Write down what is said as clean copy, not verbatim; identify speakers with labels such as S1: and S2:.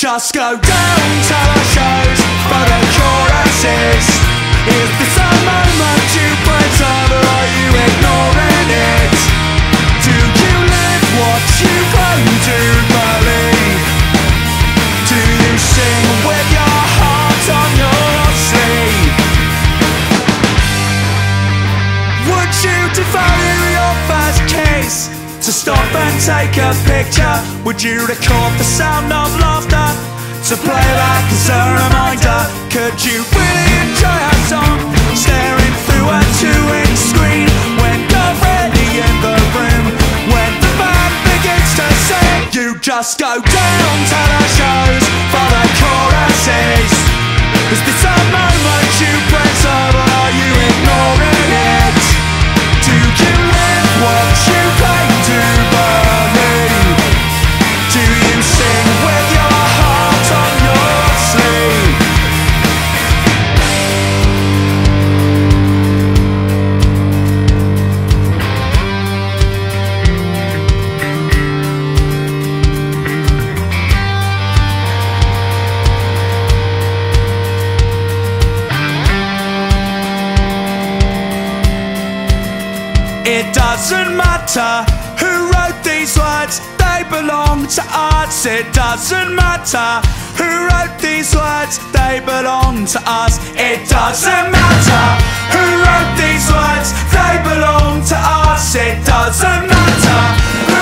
S1: just go down to the shows for the choruses. Is this a moment you praise over, or are you ignoring it? Do you live what you claim to believe? Do you sing with your heart on your sleeve? Would you devalue your first kiss to stop and take a picture? Would you record the sound of laughter to play back as a reminder? Could you really enjoy our song, staring through a 2-inch screen when you're ready in the room? When the band begins to sing, you just go down to the shows for the choruses. Is this a moment you praise over, or are you ignoring it? Do you live what you claim to believe? Do you sing with your heart on your sleeve? It doesn't matter who wrote these words, they belong to us. It doesn't matter who wrote these words, they belong to us. It doesn't matter who wrote these words, they belong to us. It doesn't matter who